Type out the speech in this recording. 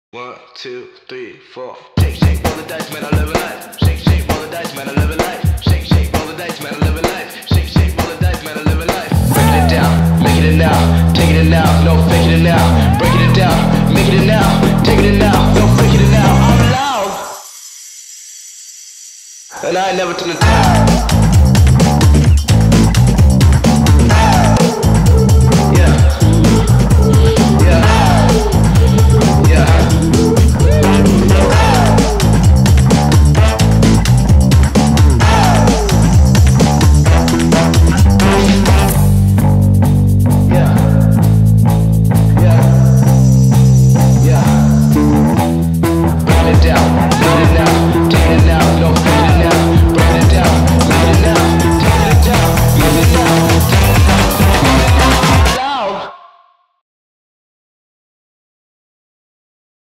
One, two, three, four. Shake, shake, roll the dice, man, I live a life. Shake, shake, roll the dice, man, I live a life. Shake, shake, roll the dice, man, I live a life. Shake, shake, roll the dice, man, I live a life. Breaking it down, making it now, taking it now, no faking it now. Breaking it down, making it now, taking it now, no faking it now. I'm loud, and I ain't never turn it down.